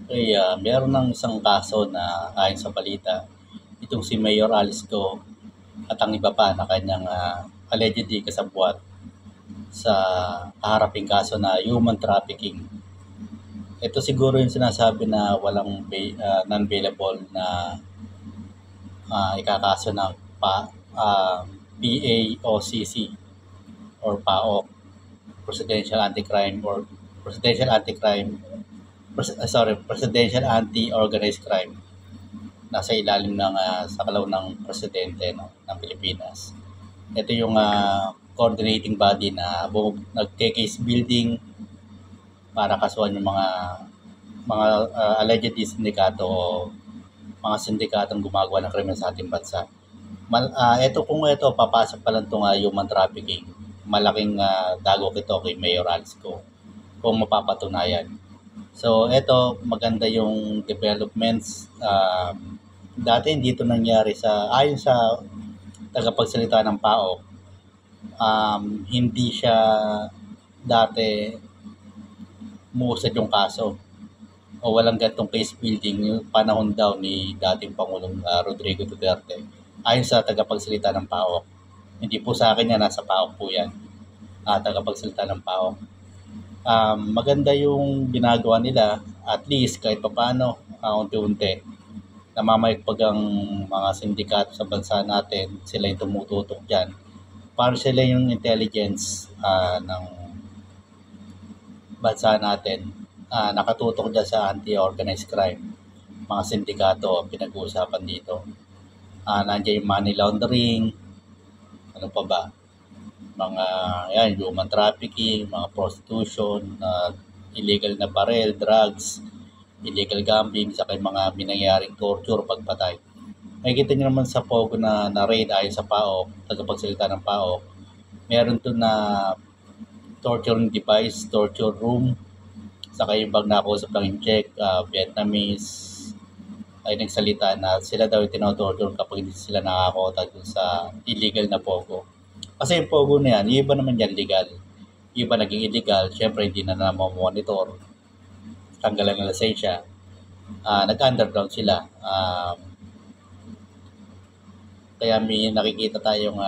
Meron ng isang kaso na ayon sa balita, itong si Mayor Alice Go at ang iba pa na kanyang allegedly kasabwat sa haharaping kaso na human trafficking. Ito siguro yung sinasabi na walang non-bailable na ikakaso ng PAOCC or PAOC, Presidential Anti-Crime or Presidential Anti-Crime Presidential Anti-Organized Crime. Nasa ilalim ng sakalaw ng presidente ng Pilipinas. Ito yung coordinating body na nagke-case building para kasuhan yung mga allegedly sindikato o mga sindikatong gumagawa ng krimen sa ating bansa. Kung ito papasok pa lang itong human trafficking, malaking dagok ito kay Mayor Alice Go kung mapapatunayan. So ito maganda yung developments. Dati hindi ito nangyari ayon sa tagapagsalita ng PAO. Hindi siya dati muusad yung kaso o walang gantong case building yung panahon daw ni dating Pangulong Rodrigo Duterte. Ayon sa tagapagsalita ng PAO. Hindi po sa akin yan, nasa PAO po yan. Tagapagsalita ng PAO. Maganda yung ginagawa nila, at least kahit papaano, unti-unti, namamayagpag ang mga sindikato sa bansa natin, sila yung tumututok dyan. Para sila yung intelligence ng bansa natin, nakatutok dyan sa anti-organized crime. Mga sindikato ang pinag-uusapan dito. Nandiyan yung money laundering, ano pa ba? Human trafficking, mga prostitution, illegal na barel, drugs, illegal gambling, saka yung mga binangyaring torture, pagpatay. Makikita nyo naman sa Pogo na raid ayon sa PAO, tagapagsalita ng PAO, meron to na torturing device, torture room, saka yung bag nakausap lang yung Czech, Vietnamese, ay nagsalita na sila daw yung tinotorture kapag hindi sila nakakota dun sa illegal na Pogo. Kasi yung Pogo na yan, yung iba naman yan legal. Yung iba naging illegal, syempre hindi na monitor. Tanggalan ng lisensya. Nag-underground sila. Kaya may nakikita tayong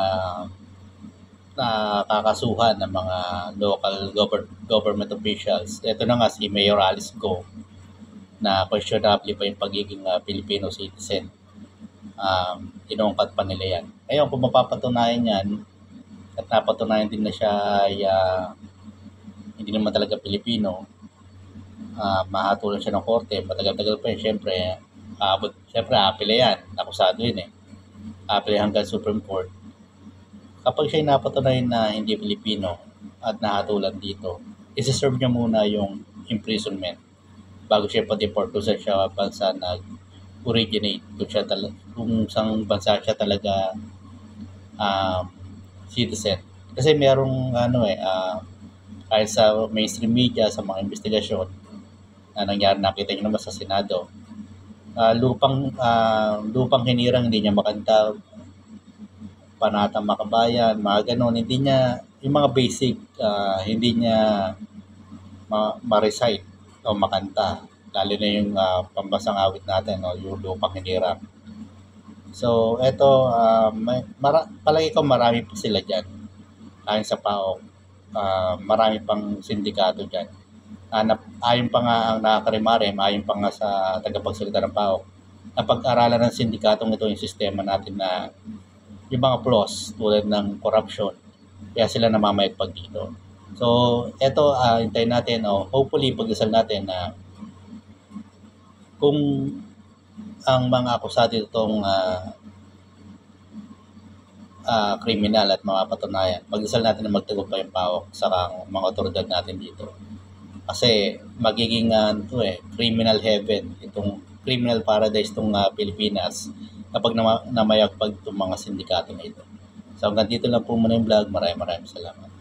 nakakasuhan ng mga local government officials. Ito na nga si Mayor Alice Go na questionably pa yung pagiging Filipino citizen. Inungkat pa nila yan. Ngayon, kung mapapatunayan yan, at napatunayan din na siya ay hindi naman talaga Pilipino, mahatulan siya ng korte, matagal-tagal pa yun, syempre, apela yan, nakusado yun apela hanggang Supreme Court. Kapag siya napatunayan na hindi Pilipino at nahatulan dito, isi-serve niya muna yung imprisonment bago siya pa-deport kung saan siya bansa nag-originate, kung saan bansa siya talaga citizen. Kasi merong kahit sa mainstream media, sa mga investigasyon na nangyari, nakita nyo naman sa Senado, lupang hinirang, hindi niya makanta, panatang makabayan, mga ganon, hindi niya, yung mga basic, hindi niya ma-recite o makanta, lalo na yung pambasang awit natin, yung lupang hinirang. So, eto, palagi ko marami pa sila dyan. Ayon sa PAO, marami pang sindikato dyan. Ayon pa nga ang nakakarimarim, ayon pa nga sa tagapagsalita ng PAO, napag-aralan ng sindikatong ito yung sistema natin na yung mga flaws tulad ng corruption, kaya sila namamayagpag dito. So, eto, hintayin natin, hopefully, pagdasal natin na kung ang mga akusado itong kriminal at mapapatunayan, magdasal natin na magtagumpay yung PAOK sa mga otoridad natin dito. Kasi magiging criminal heaven, itong criminal paradise itong Pilipinas kapag namayagpag itong mga sindikato na ito. So hanggang dito lang po muna yung vlog. Maraming salamat.